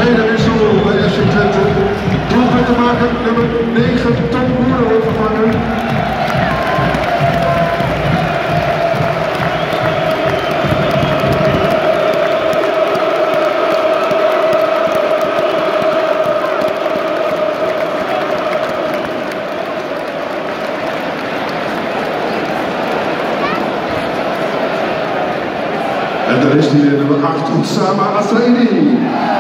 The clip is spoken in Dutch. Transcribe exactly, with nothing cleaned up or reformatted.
Tweede wissel bij F C Twente. Doelpunt te maken, nummer negen, Tom Boeren wordt vervangen. En daar is hij, nummer acht, Oussama Assaidi.